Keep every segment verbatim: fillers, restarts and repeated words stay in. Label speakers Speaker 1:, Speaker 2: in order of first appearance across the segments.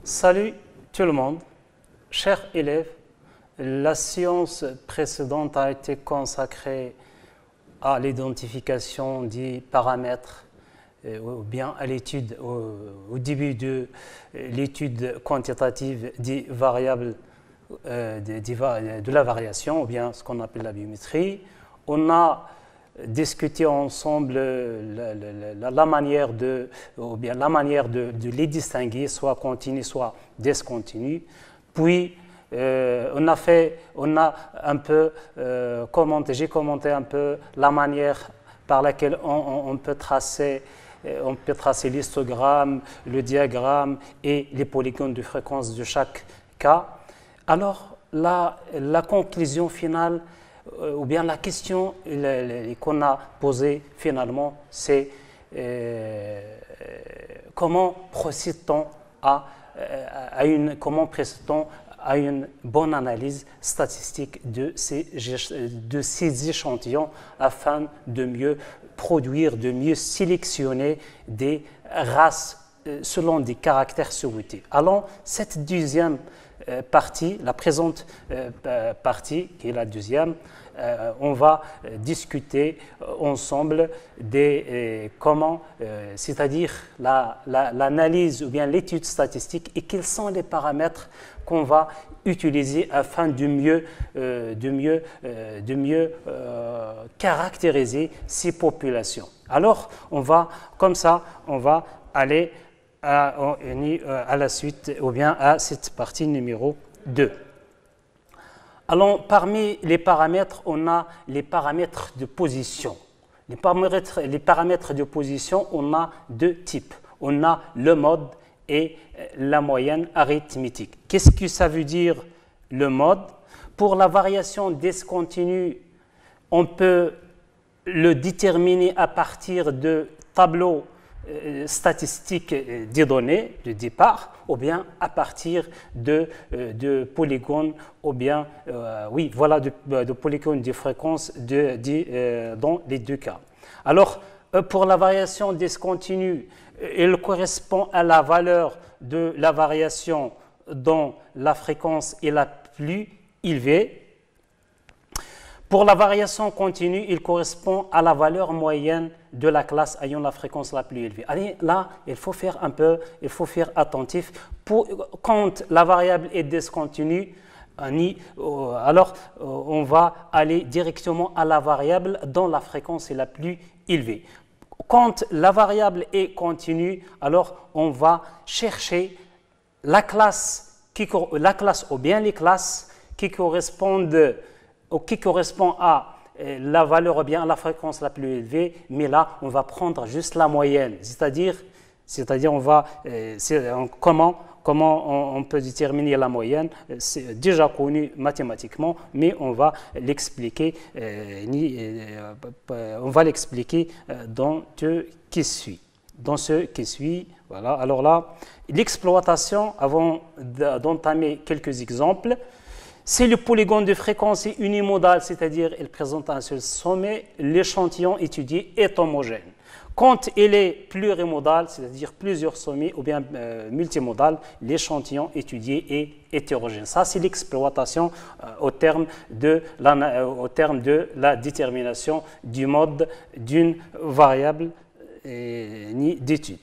Speaker 1: Salut tout le monde, chers élèves. La séance précédente a été consacrée à l'identification des paramètres euh, ou bien à l'étude, au, au début de l'étude quantitative des variables euh, de, de, de la variation ou bien ce qu'on appelle la biométrie. On a discuté ensemble la, la, la, la manière de, ou bien la manière de, de les distinguer, soit continu, soit discontinu. Puis euh, on a fait, on a un peu euh, commenté, j'ai commenté un peu la manière par laquelle on, on, on peut tracer, on peut tracer l'histogramme, le diagramme et les polygones de fréquence de chaque cas. Alors la, la conclusion finale, ou bien la question qu'on a posée finalement, c'est euh, comment procède-t-on à, à une comment procède-t-on à une bonne analyse statistique de ces, de ces échantillons afin de mieux produire, de mieux sélectionner des races selon des caractères souhaités. Alors, cette deuxième euh, partie, la présente euh, partie, qui est la deuxième, euh, on va euh, discuter ensemble des euh, comment, euh, c'est-à-dire la, la, l'analyse ou bien l'étude statistique et quels sont les paramètres qu'on va utiliser afin de mieux, euh, de mieux, euh, de mieux euh, caractériser ces populations. Alors, on va, comme ça, on va aller À, à la suite ou bien à cette partie numéro deux. Alors, parmi les paramètres, on a les paramètres de position. Les paramètres, les paramètres de position, on a deux types. On a le mode et la moyenne arithmétique. Qu'est-ce que ça veut dire le mode? Pour la variation discontinue, on peut le déterminer à partir de tableaux statistiques des données de départ ou bien à partir de, de polygones ou bien, euh, oui, voilà, de, de polygones de fréquence de, de, euh, dans les deux cas. Alors, pour la variation discontinue, elle correspond à la valeur de la variation dont la fréquence est la plus élevée. Pour la variation continue, il correspond à la valeur moyenne de la classe ayant la fréquence la plus élevée. Allez, là, il faut faire un peu, il faut faire attentif. Pour, quand la variable est discontinue, alors on va aller directement à la variable dont la fréquence est la plus élevée. Quand la variable est continue, alors on va chercher la classe, qui, la classe ou bien les classes qui correspondent qui correspond à la valeur ou bien à la fréquence la plus élevée, mais là, on va prendre juste la moyenne, c'est-à-dire, c'est-à-dire on va, euh, comment, comment on, on peut déterminer la moyenne, c'est déjà connu mathématiquement, mais on va l'expliquer, euh, euh, on va l'expliquer dans ce qui suit. Dans ce qui suit, voilà. Alors là, l'exploitation, avant d'entamer quelques exemples, si le polygone de fréquence est unimodal, c'est-à-dire il présente un seul sommet, l'échantillon étudié est homogène. Quand il est plurimodal, c'est-à-dire plusieurs sommets ou bien euh, multimodal, l'échantillon étudié est hétérogène. Ça, c'est l'exploitation euh, au, terme de la, euh, au terme de la détermination du mode d'une variable euh, d'étude.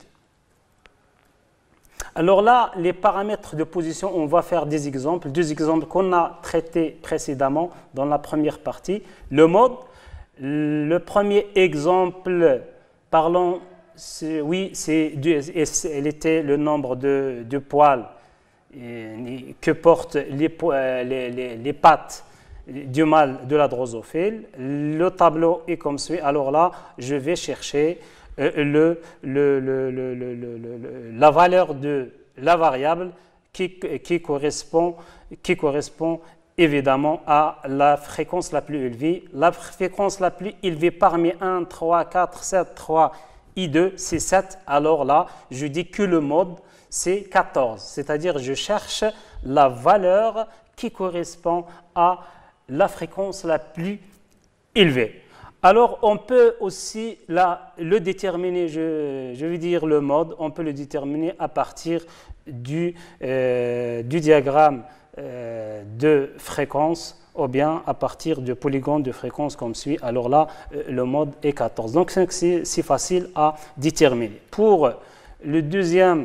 Speaker 1: Alors là, les paramètres de position, on va faire des exemples, deux exemples qu'on a traités précédemment dans la première partie. Le mode, le premier exemple, parlons, oui, c'est, il était le nombre de, de poils et, que portent les, les, les, les pattes du mâle de la drosophile. Le tableau est comme suit. Alors là, je vais chercher Le, le, le, le, le, le, la valeur de la variable qui, qui, correspond, qui correspond évidemment à la fréquence la plus élevée. La fréquence la plus élevée parmi un, trois, quatre, sept, trois et deux, c'est sept. Alors là, je dis que le mode, c'est quatorze. C'est-à-dire je cherche la valeur qui correspond à la fréquence la plus élevée. Alors, on peut aussi la, le déterminer, je, je veux dire le mode, on peut le déterminer à partir du, euh, du diagramme euh, de fréquence ou bien à partir de polygones de fréquence comme suit. Alors là, euh, le mode est quatorze. Donc c'est si facile à déterminer. Pour le deuxième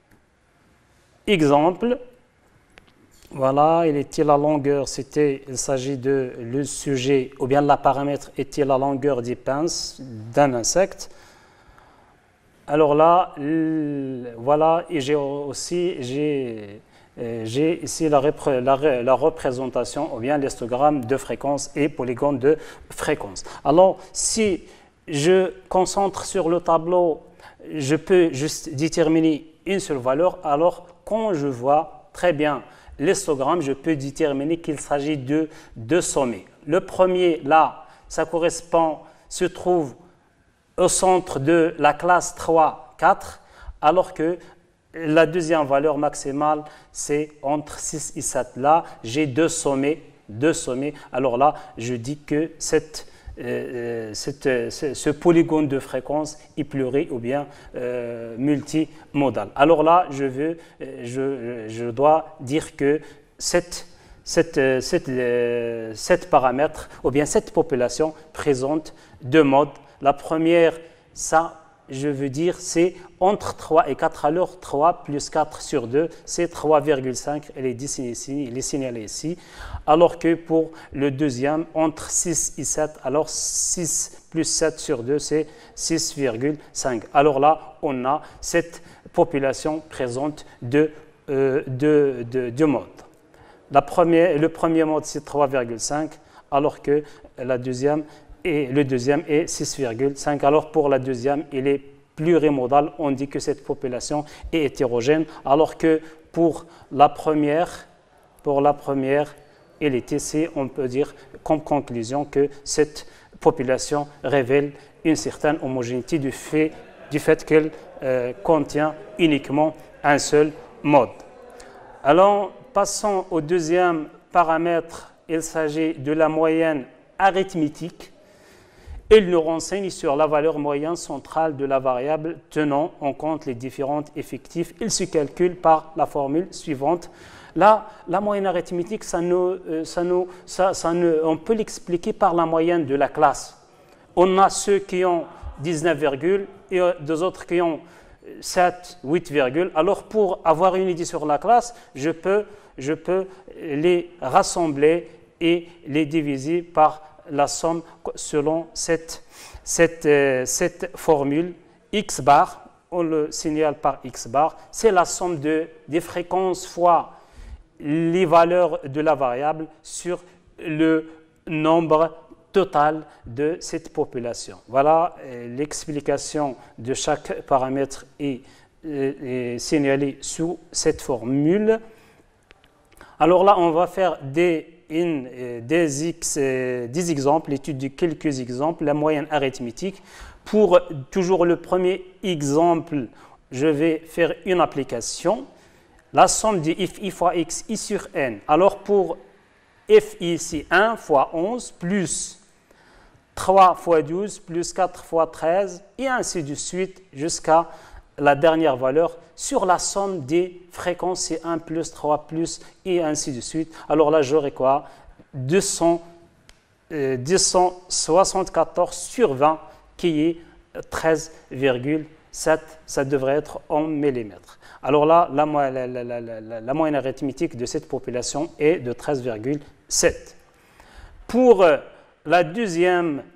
Speaker 1: exemple, voilà, il était la longueur, c'était, il s'agit de le sujet, ou bien la paramètre était la longueur des pinces d'un insecte. Alors là, voilà, et j'ai aussi, j'ai, j'ai ici la, la, la représentation, ou bien l'histogramme de fréquence et polygone de fréquence. Alors, si je concentre sur le tableau, je peux juste déterminer une seule valeur, alors quand je vois très bien l'histogramme, je peux déterminer qu'il s'agit de deux sommets. Le premier, là, ça correspond, se trouve au centre de la classe trois, quatre, alors que la deuxième valeur maximale, c'est entre six et sept. Là, j'ai deux sommets, deux sommets. Alors là, je dis que cette, euh, cette, ce, ce polygone de fréquence est pluri ou bien euh, multimodal. Alors là, je, veux, je, je dois dire que cette, cette, cette, euh, cette paramètre ou bien cette population présente deux modes. La première, ça, je veux dire, c'est entre trois et quatre. Alors, trois plus quatre sur deux, c'est trois virgule cinq. Elle est dessinée ici, elle est signalée ici. Alors que pour le deuxième, entre six et sept, alors six plus sept sur deux, c'est six virgule cinq. Alors là, on a cette population présente de euh, deux de, de modes. La première, le premier mode, c'est trois virgule cinq, alors que la deuxième, et le deuxième est six virgule cinq. Alors pour la deuxième, il est plurimodal. On dit que cette population est hétérogène, alors que pour la première, pour la première, il est ici, on peut dire comme conclusion que cette population révèle une certaine homogénéité du fait, du fait qu'elle euh, contient uniquement un seul mode. Alors, passons au deuxième paramètre. Il s'agit de la moyenne arithmétique. Il nous renseigne sur la valeur moyenne centrale de la variable tenant en compte les différents effectifs. Il se calcule par la formule suivante. Là, la moyenne arithmétique, ça nous, ça nous, ça, ça nous, on peut l'expliquer par la moyenne de la classe. On a ceux qui ont dix-neuf virgule et deux autres qui ont sept, huit virgule. Alors, pour avoir une idée sur la classe, je peux, je peux les rassembler et les diviser par la somme selon cette, cette, euh, cette formule x bar, on le signale par x bar, c'est la somme de, des fréquences fois les valeurs de la variable sur le nombre total de cette population. Voilà, euh, l'explication de chaque paramètre est, euh, est signalée sous cette formule. Alors là, on va faire des Une, des, X, des exemples, l'étude de quelques exemples, la moyenne arithmétique. Pour toujours le premier exemple, je vais faire une application. La somme de f i fois x, i sur n. Alors pour f i ici, un fois onze, plus trois fois douze, plus quatre fois treize, et ainsi de suite jusqu'à la dernière valeur sur la somme des fréquences, c'est un plus trois plus et ainsi de suite. Alors là, j'aurai quoi? deux cents, euh, deux cent soixante-quatorze sur vingt qui est treize virgule sept. Ça devrait être en millimètres. Alors là, la, la, la, la, la, la moyenne arithmétique de cette population est de treize virgule sept. Pour, la deuxième,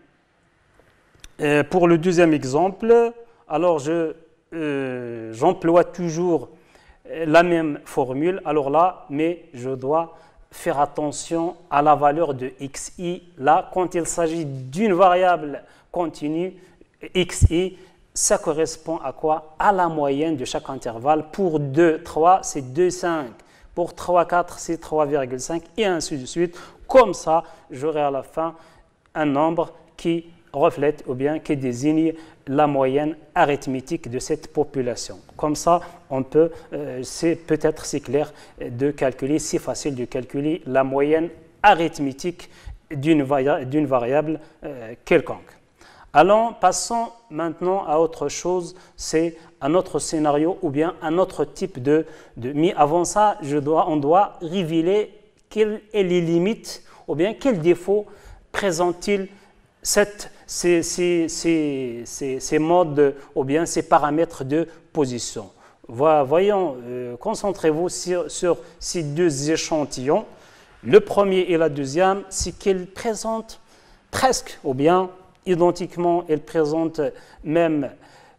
Speaker 1: euh, pour le deuxième exemple, alors je Euh, j'emploie toujours la même formule, alors là, mais je dois faire attention à la valeur de xi. Là, quand il s'agit d'une variable continue, xi, ça correspond à quoi? À la moyenne de chaque intervalle. Pour deux, trois, c'est deux virgule cinq. Pour trois, quatre, c'est trois virgule cinq, et ainsi de suite. Comme ça, j'aurai à la fin un nombre qui reflète ou bien qui désigne la moyenne arithmétique de cette population. Comme ça, on peut, euh, c'est peut-être c'est clair de calculer, c'est facile de calculer la moyenne arithmétique d'une vari d'une variable euh, quelconque. Allons, passons maintenant à autre chose, c'est un autre scénario ou bien un autre type de... de mais avant ça, je dois, on doit révéler quelles sont les limites ou bien quels défauts présente-t-il cette, ces, ces, ces, ces, ces modes ou bien ces paramètres de position. Voyons, euh, concentrez-vous sur, sur ces deux échantillons. Le premier et la deuxième, c'est qu'ils présentent presque ou bien identiquement, ils présentent même,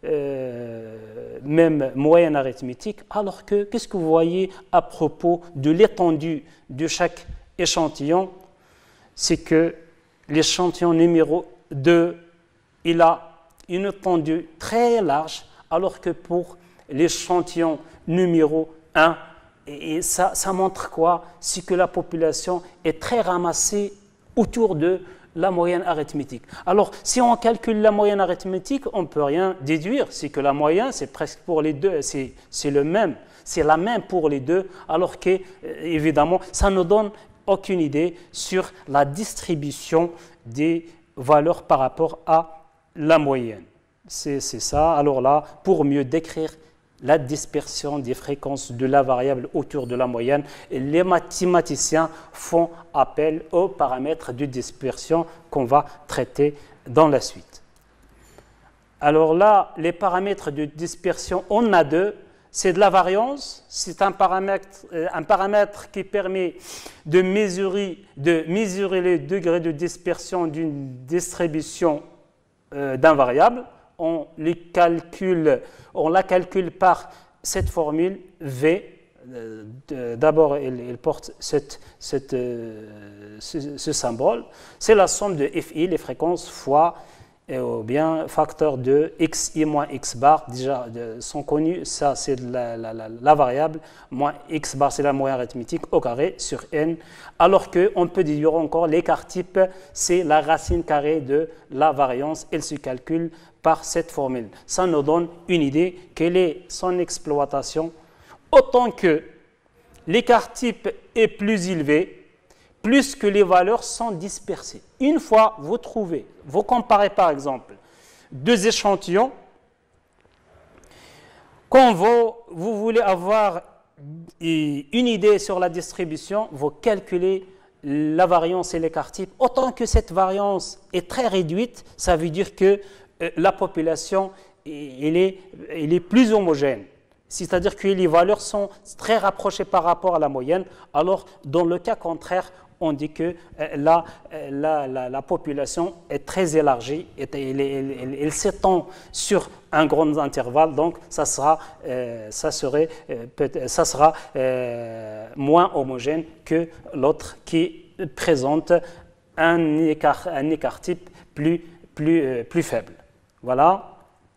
Speaker 1: euh, même moyenne arithmétique, alors que qu'est-ce que vous voyez à propos de l'étendue de chaque échantillon? C'est que l'échantillon numéro deux, il a une étendue très large, alors que pour l'échantillon numéro un, et ça, ça montre quoi? C'est que la population est très ramassée autour de la moyenne arithmétique. Alors, si on calcule la moyenne arithmétique, on ne peut rien déduire. C'est que la moyenne, c'est presque pour les deux, c'est le même, c'est la même pour les deux, alors que, évidemment, ça nous donne aucune idée sur la distribution des valeurs par rapport à la moyenne. C'est ça. Alors là, pour mieux décrire la dispersion des fréquences de la variable autour de la moyenne, les mathématiciens font appel aux paramètres de dispersion qu'on va traiter dans la suite. Alors là, les paramètres de dispersion, on a deux. C'est de la variance, c'est un paramètre, un paramètre qui permet de mesurer, de mesurer le degré de dispersion d'une distribution euh, d'un variable. On, les calcule, on la calcule par cette formule V. Euh, D'abord, elle, elle porte cette, cette, euh, ce, ce symbole. C'est la somme de F I, les fréquences, fois ou bien facteur de xi moins x bar, déjà de, sont connus, ça c'est la, la, la, la variable, moins x bar c'est la moyenne arithmétique au carré sur n, alors qu'on peut déduire encore l'écart type, c'est la racine carrée de la variance, elle se calcule par cette formule. Ça nous donne une idée, quelle est son exploitation, autant que l'écart type est plus élevé, plus que les valeurs sont dispersées. Une fois vous trouvez, vous comparez par exemple deux échantillons, quand vous, vous voulez avoir une idée sur la distribution, vous calculez la variance et l'écart type. Autant que cette variance est très réduite, ça veut dire que la population elle est, elle est plus homogène. C'est-à-dire que les valeurs sont très rapprochées par rapport à la moyenne. Alors, dans le cas contraire, on dit que la, la, la, la population est très élargie, et elle, elle, elle, elle s'étend sur un grand intervalle, donc ça sera, euh, ça serait, euh, ça sera euh, moins homogène que l'autre qui présente un écart, un écart type plus, plus, euh, plus faible. Voilà.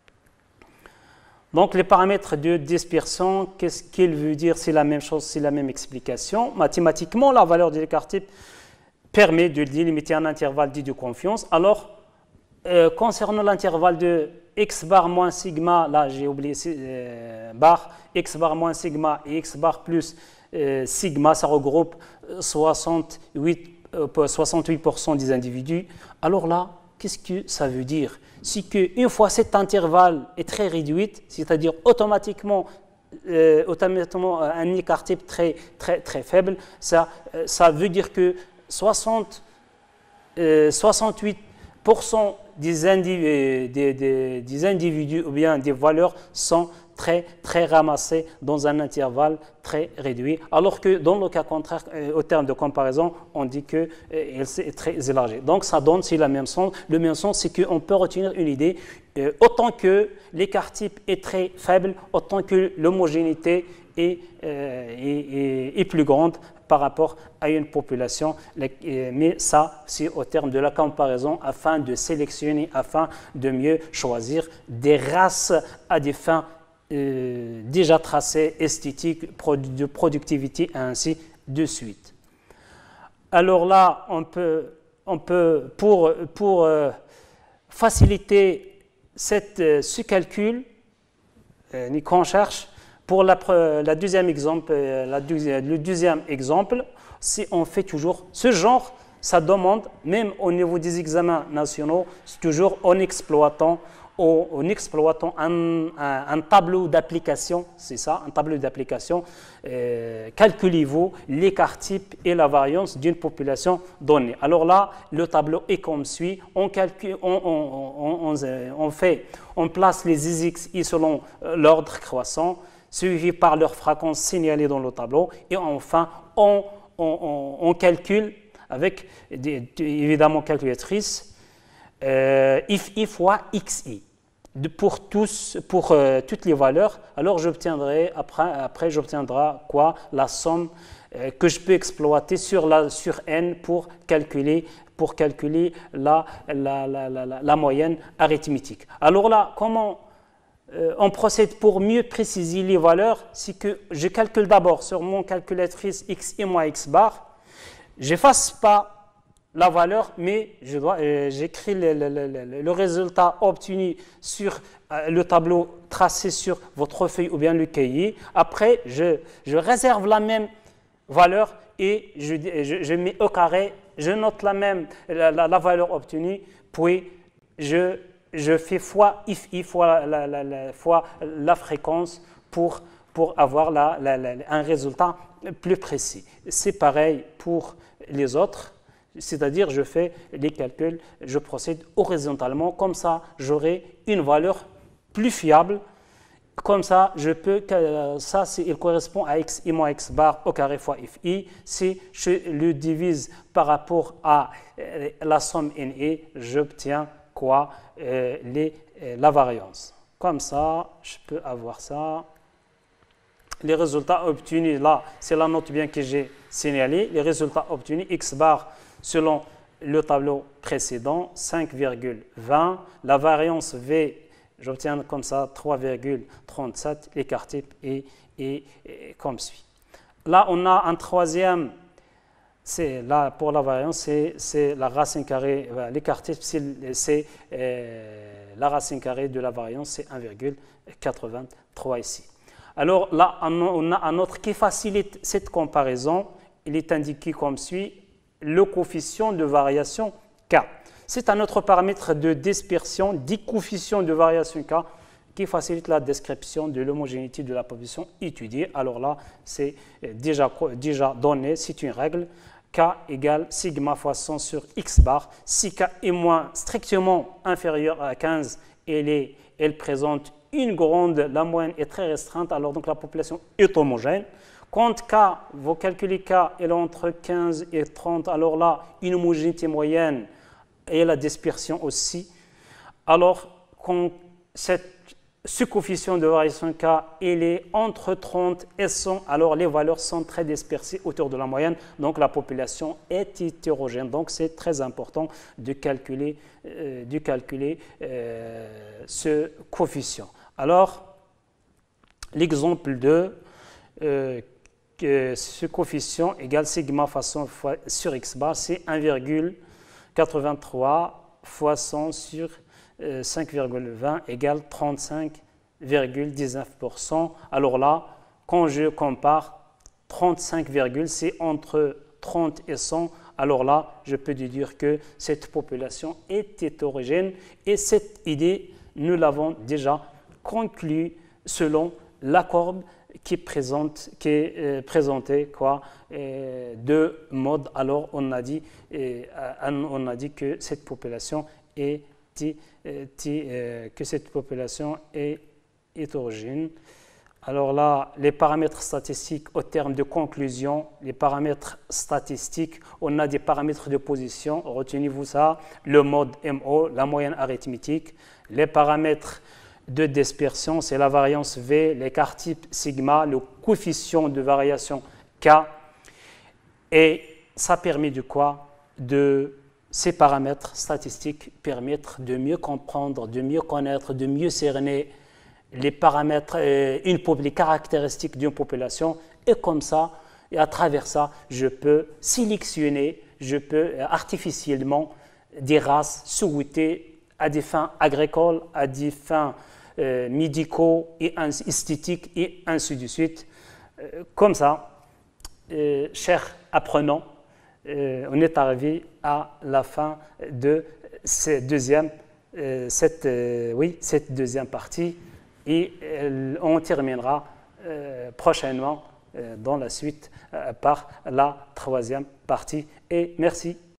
Speaker 1: Donc, les paramètres de dispersion, qu'est-ce qu'il veut dire? C'est la même chose, c'est la même explication. Mathématiquement, la valeur de l'écart type permet de délimiter un intervalle dit de confiance. Alors, euh, concernant l'intervalle de x bar moins sigma, là j'ai oublié euh, bar, x bar moins sigma et x bar plus euh, sigma, ça regroupe soixante-huit pour cent des individus. Alors là, qu'est-ce que ça veut dire? C'est qu'une fois cet intervalle est très réduit, c'est-à-dire automatiquement, euh, automatiquement un écart type très, très, très faible, ça, euh, ça veut dire que soixante, euh, soixante-huit pour cent des, individus, des, des, des individus ou bien des valeurs sont très, très ramassées dans un intervalle très réduit, alors que dans le cas contraire, euh, au terme de comparaison, on dit qu'elle euh, est très élargie. Donc ça donne c'est la même sens. Le même sens, c'est qu'on peut retenir une idée, euh, autant que l'écart type est très faible, autant que l'homogénéité est, euh, est, est, est plus grande par rapport à une population, mais ça, c'est au terme de la comparaison afin de sélectionner, afin de mieux choisir des races à des fins euh, déjà tracées, esthétiques, de productivité, et ainsi de suite. Alors là, on peut, on peut pour, pour euh, faciliter cette, euh, ce calcul, euh, qu'on cherche, pour la, la deuxième exemple, la deuxième, le deuxième exemple, si on fait toujours ce genre ça demande, même au niveau des examens nationaux, toujours en exploitant, en exploitant un, un, un tableau d'application, c'est ça, un tableau d'application, euh, calculez-vous l'écart type et la variance d'une population donnée. Alors là, le tableau est comme suit, on, calcule, on, on, on, on, fait, on place les X I selon l'ordre croissant, suivi par leur fréquence signalée dans le tableau, et enfin, on, on, on, on calcule avec, des, des, évidemment, calculatrice, euh, if I fois xi. De, pour tous, pour euh, toutes les valeurs, alors j'obtiendrai, après, après j'obtiendrai quoi? La somme euh, que je peux exploiter sur, la, sur n pour calculer, pour calculer la, la, la, la, la moyenne arithmétique. Alors là, comment euh, on procède pour mieux préciser les valeurs? C'est que je calcule d'abord sur mon calculatrice xi moins x bar, j'efface pas la valeur, mais je dois, euh, j'écris le, le, le, le résultat obtenu sur euh, le tableau tracé sur votre feuille ou bien le cahier. Après, je, je réserve la même valeur et je, je, je mets au carré, je note la même la, la, la valeur obtenue, puis je, je fais fois if i fois la, la, la, fois la fréquence pour, pour avoir la, la, la, un résultat plus précis. C'est pareil pour les autres. C'est-à-dire, je fais les calculs, je procède horizontalement, comme ça, j'aurai une valeur plus fiable. Comme ça, je peux, ça, il correspond à xi moins x bar au carré fois fi. Si je le divise par rapport à euh, la somme ne, j'obtiens quoi? euh, les, euh, La variance. Comme ça, je peux avoir ça. Les résultats obtenus, là, c'est la note bien que j'ai signalée. Les résultats obtenus, x bar, selon le tableau précédent, cinq virgule vingt. La variance V, j'obtiens comme ça trois virgule trente-sept. L'écart type est, est, est comme suit. Là, on a un troisième, c'est là pour la variance, c'est la racine carrée. L'écart type, c'est euh, la racine carrée de la variance, c'est un virgule quatre-vingt-trois ici. Alors là, on a un autre qui facilite cette comparaison. Il est indiqué comme suit. Le coefficient de variation K. C'est un autre paramètre de dispersion, dit coefficient de variation K, qui facilite la description de l'homogénéité de la population étudiée. Alors là, c'est déjà, déjà donné, c'est une règle. K égale sigma fois cent sur x bar. Si K est moins strictement inférieur à quinze, elle, est, elle présente une grande, la moyenne est très restreinte, alors donc la population est homogène. Quand K, vous calculez K, elle est entre quinze et trente, alors là, une homogénéité moyenne et la dispersion aussi. Alors, quand cette, ce coefficient de variation K, il est entre trente et cent, alors les valeurs sont très dispersées autour de la moyenne, donc la population est hétérogène. Donc, c'est très important de calculer, euh, de calculer euh, ce coefficient. Alors, l'exemple deux, euh, que ce coefficient égale sigma fois cent fois sur x bar, c'est un virgule quatre-vingt-trois fois cent sur euh, cinq virgule vingt égale trente-cinq virgule dix-neuf pour cent. Alors là, quand je compare trente-cinq, c'est entre trente et cent, alors là, je peux déduire que cette population est hétérogène et cette idée, nous l'avons déjà conclue selon la courbe qui, présente, qui est euh, présentée quoi, euh, de mode. Alors, on a, dit, euh, on a dit que cette population est, euh, euh, que cette population est hétérogène. Alors là, les paramètres statistiques au terme de conclusion, les paramètres statistiques, on a des paramètres de position, retenez-vous ça, le mode M O, la moyenne arithmétique, les paramètres de dispersion, c'est la variance V, l'écart type sigma, le coefficient de variation K, et ça permet de quoi? De ces paramètres statistiques permettent de mieux comprendre, de mieux connaître, de mieux cerner les paramètres, euh, une, les caractéristiques d'une population, et comme ça, et à travers ça, je peux sélectionner, je peux artificiellement des races souhaitées à des fins agricoles, à des fins euh, médicaux et esthétiques et ainsi de suite. Euh, comme ça, euh, chers apprenants, euh, on est arrivé à la fin de cette deuxième, euh, cette, euh, oui, cette deuxième partie et euh, on terminera euh, prochainement euh, dans la suite euh, par la troisième partie. Et merci.